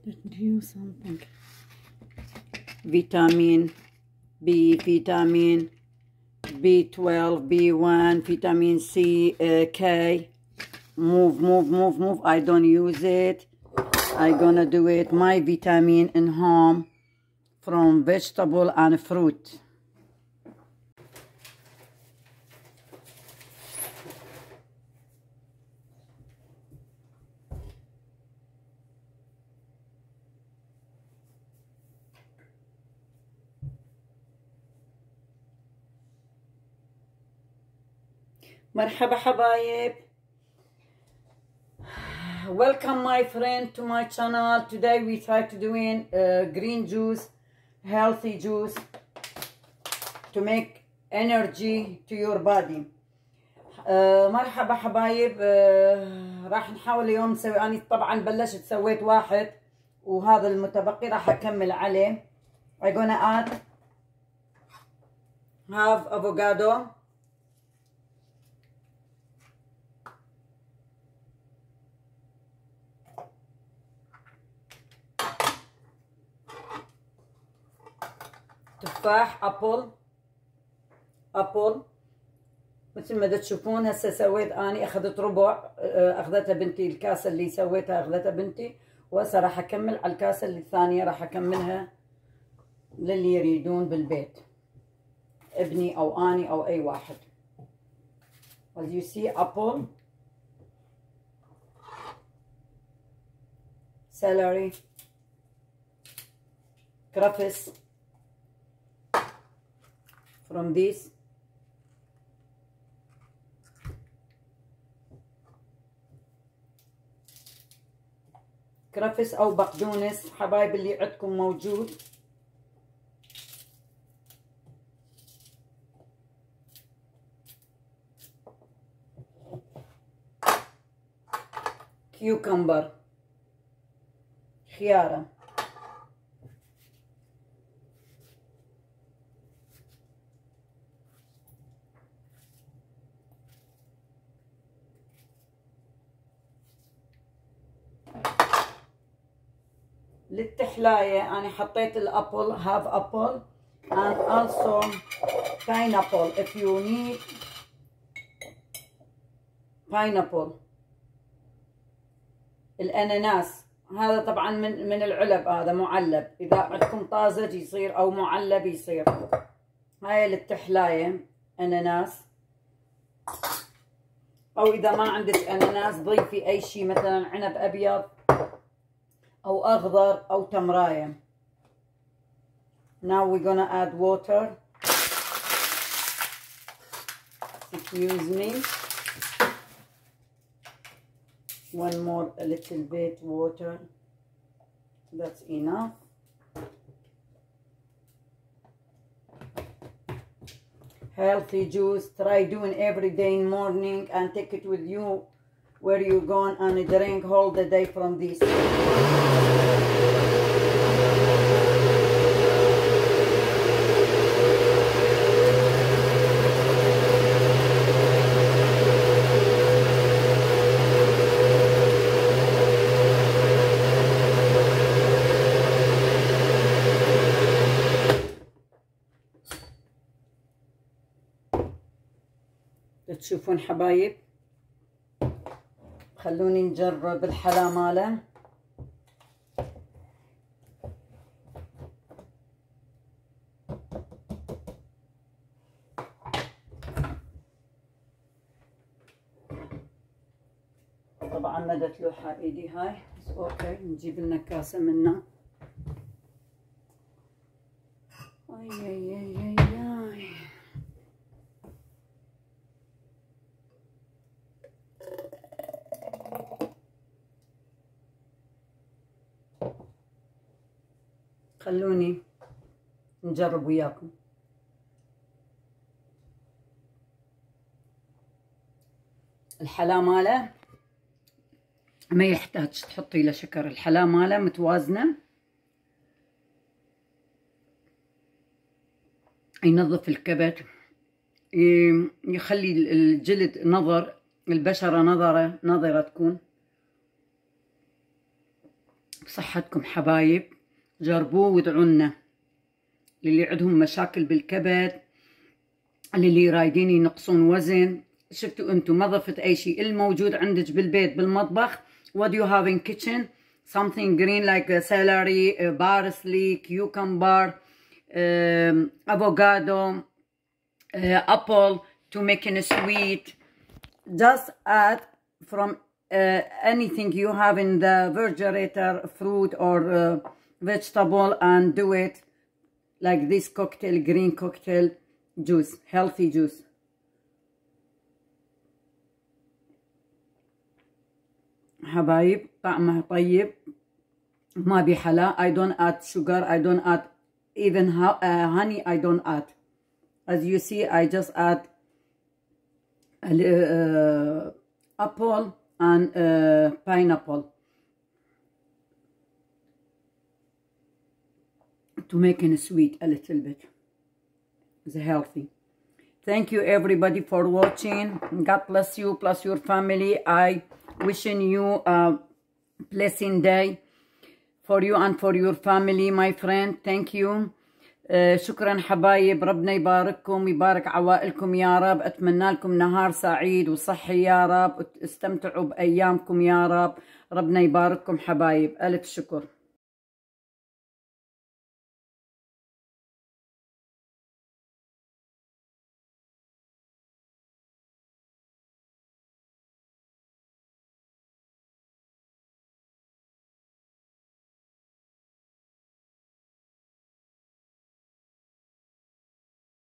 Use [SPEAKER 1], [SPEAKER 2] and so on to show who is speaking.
[SPEAKER 1] Let you something.
[SPEAKER 2] Vitamin B, vitamin B12, B1, vitamin C, K. Move. I don't use it. I gonna do it. My vitamin in home from vegetable and fruit. مرحبا حبايب. Welcome my friend to my channel. Today we try to doing green juice, healthy juice to make energy to your body. مرحبا حبايب. راح نحاول اليوم نسوي. أنا طبعا بلشت سويت واحد وهذا المتبقي راح أكمل عليه. I'm gonna add half avocado, تفاح، ابل مثل ما تشوفون. هسه سويت اني اخذت ربع، اخذتها بنتي. الكاسه اللي سويتها اخذتها بنتي، وهسه راح اكمل على الكاسه اللي الثانيه، راح اكملها للي يريدون بالبيت، ابني او اني او اي واحد. as you see apple, celery, كرفس from this, كرفس او بقدونس حبايب اللي عندكم موجود. كيوكمبر، خيارة، للتحلاية أنا حطيت الأبل، half apple and also pineapple if you need pineapple. الأناناس هذا طبعا من العلب، هذا معلب، إذا عندكم طازج يصير أو معلب يصير. هاي للتحلاية أناناس، أو إذا ما عندك أناناس ضيفي أي شيء، مثلا عنب أبيض أو أخضر أو تمراية. Now we're gonna add water. Excuse me. One more, a little bit water. That's enough. Healthy juice. Try doing every day in morning and take it with you where you're going and drink all the day from this. تشوفون حبايب، خلوني نجرب الحلا ماله. طبعا مدت لوحة ايدي هاي، بس اوكي نجيب لنا كاسة منه. اي خلوني نجرب وياكم. الحلا ماله ما يحتاج تحطي له شكر، الحلا ماله متوازنة، ينظف الكبد، يخلي الجلد نظر، البشرة نظرة تكون، بصحتكم حبايب، جربوه وادعونا. للي عندهم مشاكل بالكبد، للي رايدين ينقصون وزن، شفتوا انتم ما ضفت اي شيء، الموجود عندك بالبيت بالمطبخ. What do you have in kitchen? Something green like celery, parsley, cucumber, avocado, apple to make it sweet. Just add from anything you have in the refrigerator, fruit or vegetable, and do it like this cocktail, green cocktail juice, healthy juice. حبايب طعمها طيب، ما بحلا. I don't add sugar, I don't add even honey, I don't add. As you see, I just add apple and pineapple to make it sweet a little bit. It's healthy. Thank you everybody for watching. God bless you plus your family. I wishing you a blessing day for you and for your family, my friend. Thank you. شكرا حبايب، ربنا يبارككم، يبارك عوائلكم يا رب. اتمنى لكم نهار سعيد وصحي يا رب، استمتعوا بايامكم يا رب. ربنا يبارككم حبايب، الف شكر.